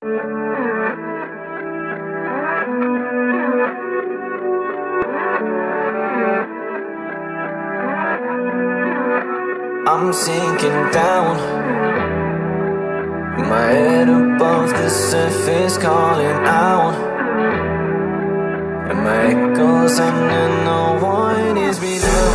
I'm sinking down, my head above the surface calling out, and my echoes under no one is below.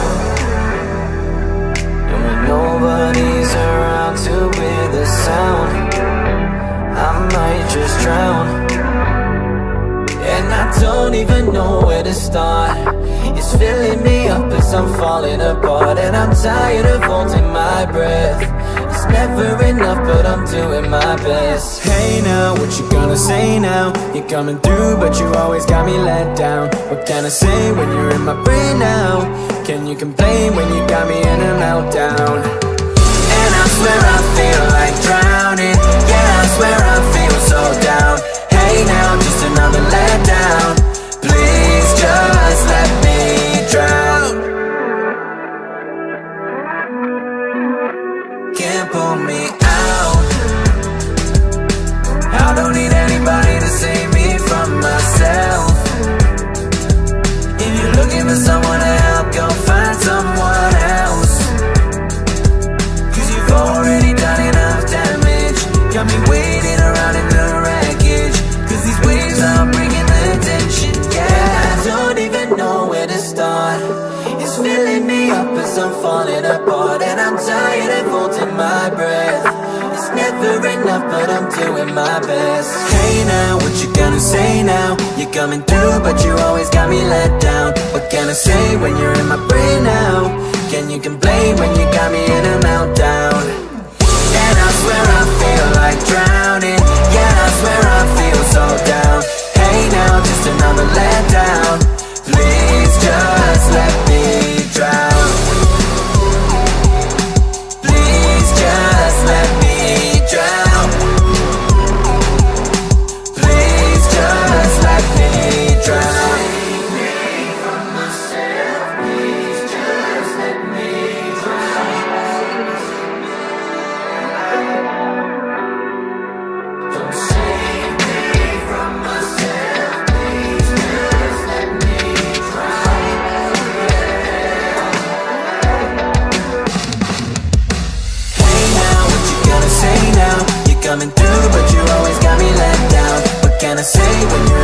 And when nobody's around to hear the sound, I might just drown. And I don't even know where to start. It's filling me up as I'm falling apart, and I'm tired of holding my breath. It's never enough, but I'm doing my best. Hey now, what you gonna say now? You're coming through, but you always got me let down. What can I say when you're in my brain now? Can you complain when you got me in a meltdown? And I swear I feel like drowning. Yeah, I swear I feel so down. Hey now, just another letdown. Please just let me drown. Can't pull me out. I don't need anybody to save me from myself. If you're looking for someone to help, go find someone else. Cause you've already done enough damage. Got me waiting around in the wreckage. Cause these waves are bringing the tension. Yeah, I don't even know where to start. It's filling me up as I'm falling apart, and I'm tired of holding my breath. It's never enough, but I'm doing my best. Hey now, what you gonna say now? You're coming through, but you always got me let down. What can I say when you're in my brain now? Can you complain when you got me in a meltdown? And I swear I feel like drowning. Yeah, I swear I feel so down. Hey now, just another letdown. Please just let me drown. Please just let me drown. Please just let me drown. Save me from myself. Please just let me drown. Don't save me from myself. Please just let me drown. Hey now, what you gonna say now? You're coming through, but you always got me let down. What can I say when you're